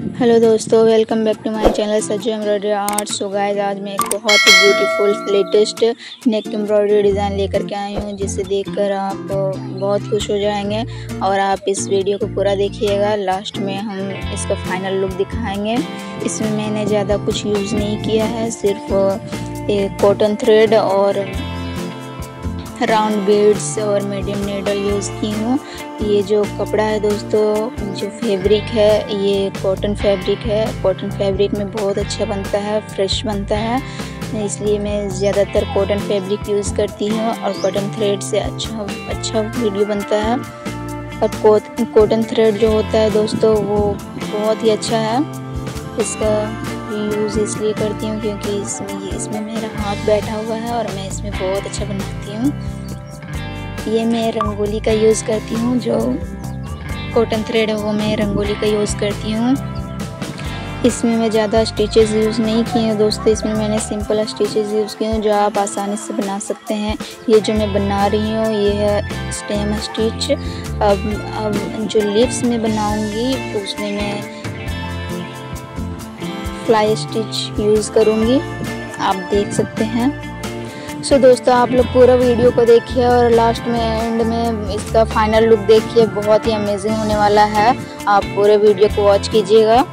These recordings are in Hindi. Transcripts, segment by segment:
हेलो दोस्तों, welcome back to my channel Sajju embroidery art. So guys, आज मैं एक बहुत ही beautiful latest neck embroidery design लेकर के आई हूँ, जिसे देखकर आप बहुत खुश हो जाएंगे। और आप इस वीडियो को पूरा देखिएगा, लास्ट में हम इसका फाइनल लुक दिखाएंगे। इसमें मैंने ज़्यादा कुछ यूज़ नहीं किया है, सिर्फ एक कॉटन थ्रेड और राउंड बीड्स और मीडियम नीडल यूज़ की हूँ। ये जो कपड़ा है दोस्तों, जो फैब्रिक है ये कॉटन फैब्रिक है। कॉटन फैब्रिक में बहुत अच्छा बनता है, फ्रेश बनता है, इसलिए मैं ज़्यादातर कॉटन फैब्रिक यूज़ करती हूँ। और कॉटन थ्रेड से अच्छा वीडियो बनता है। और कॉटन थ्रेड जो होता है दोस्तों, वो बहुत ही अच्छा है। इसका यूज़ इसलिए करती हूँ क्योंकि इसमें मेरा हाथ बैठा हुआ है और मैं इसमें बहुत अच्छा बनाती हूँ। ये मैं रंगोली का यूज़ करती हूँ, जो कॉटन थ्रेड है वो मैं रंगोली का यूज़ करती हूँ। इसमें मैं ज़्यादा स्टिचेस यूज़ नहीं किए हैं दोस्तों, इसमें मैंने सिंपल स्टिचेस यूज़ किए हैं जो आप आसानी से बना सकते हैं। ये जो मैं बना रही हूँ ये है स्टेम स्टिच। अब जो लिप्स में बनाऊँगी उसमें मैं फ्लाई स्टिच यूज़ करूँगी, आप देख सकते हैं। सो दोस्तों, आप लोग पूरा वीडियो को देखिए और लास्ट में एंड में इसका फाइनल लुक देखिए, बहुत ही अमेजिंग होने वाला है। आप पूरे वीडियो को वॉच कीजिएगा।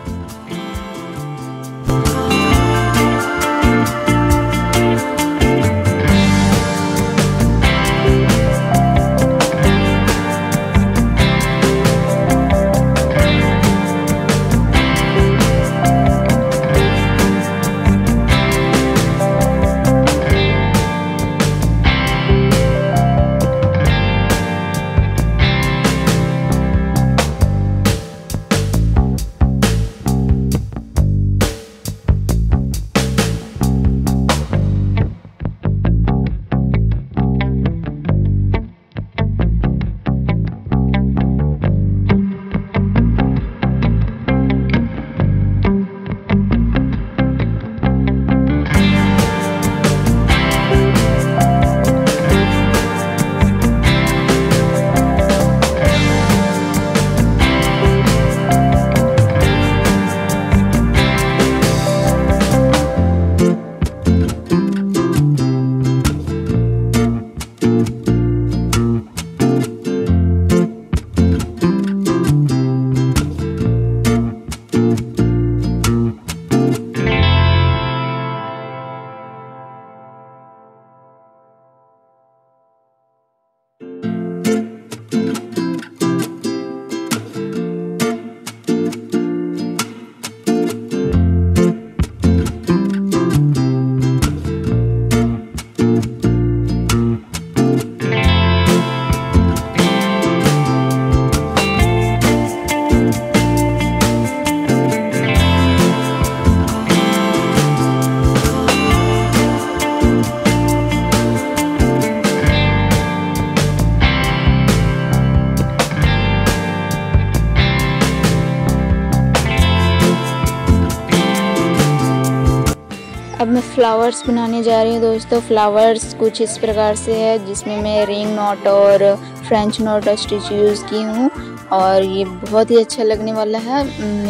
अब मैं फ्लावर्स बनाने जा रही हूँ दोस्तों। फ्लावर्स कुछ इस प्रकार से है, जिसमें मैं रिंग नॉट और फ्रेंच नॉट स्टिच यूज़ की हूँ और ये बहुत ही अच्छा लगने वाला है।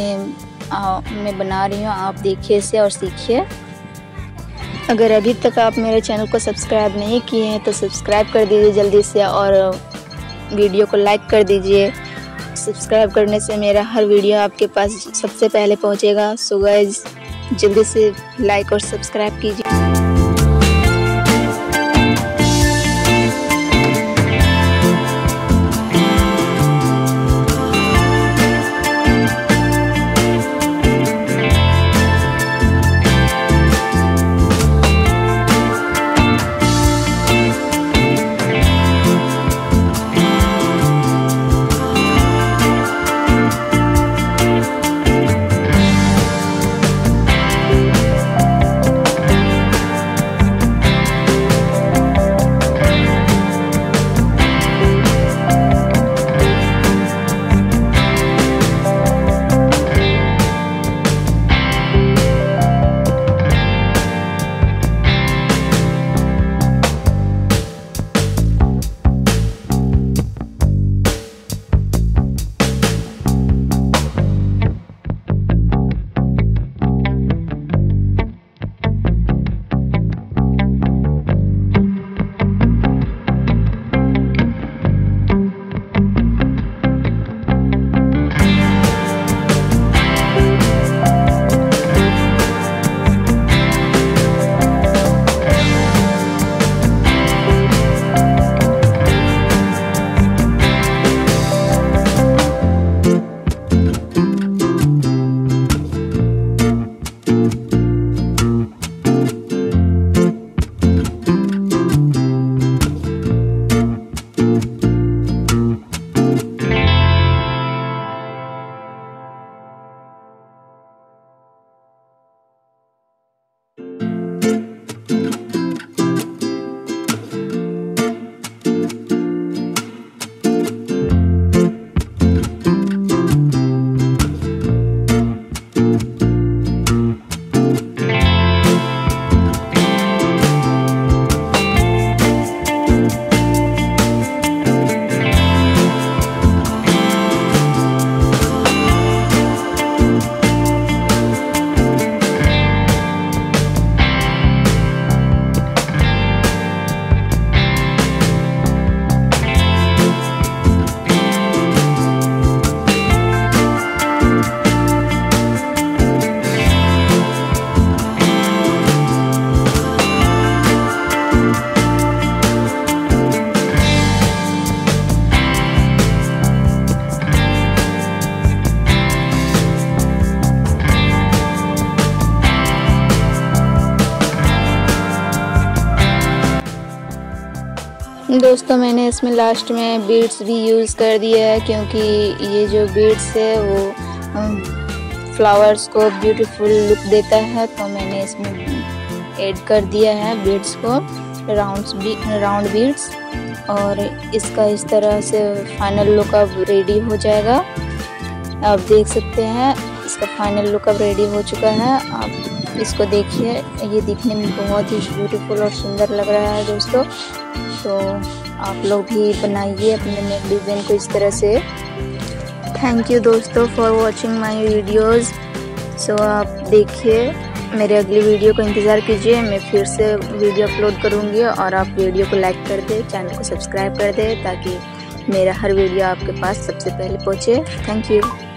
मैं बना रही हूँ, आप देखिए इसे और सीखिए। अगर अभी तक आप मेरे चैनल को सब्सक्राइब नहीं किए हैं तो सब्सक्राइब कर दीजिए जल्दी से और वीडियो को लाइक कर दीजिए। सब्सक्राइब करने से मेरा हर वीडियो आपके पास सबसे पहले पहुँचेगा। सो गाइस, जल्दी से लाइक और सब्सक्राइब कीजिए। दोस्तों मैंने इसमें लास्ट में बीड्स भी यूज़ कर दिया है, क्योंकि ये जो बीड्स है वो फ्लावर्स को ब्यूटीफुल लुक देता है, तो मैंने इसमें ऐड कर दिया है बीड्स को, राउंड बीड्स। और इसका इस तरह से फाइनल लुक अब रेडी हो जाएगा। आप देख सकते हैं इसका फाइनल लुक अब रेडी हो चुका है। आप इसको देखिए, ये दिखने में बहुत ही ब्यूटीफुल और सुंदर लग रहा है दोस्तों। तो आप लोग भी बनाइए अपने नेक डिज़ाइन को इस तरह से। थैंक यू दोस्तों for watching my videos. So आप देखिए मेरे अगली वीडियो को इंतज़ार कीजिए, मैं फिर से वीडियो अपलोड करूँगी। और आप वीडियो को लाइक कर दें, चैनल को सब्सक्राइब कर दें, ताकि मेरा हर वीडियो आपके पास सबसे पहले पहुँचे। Thank you.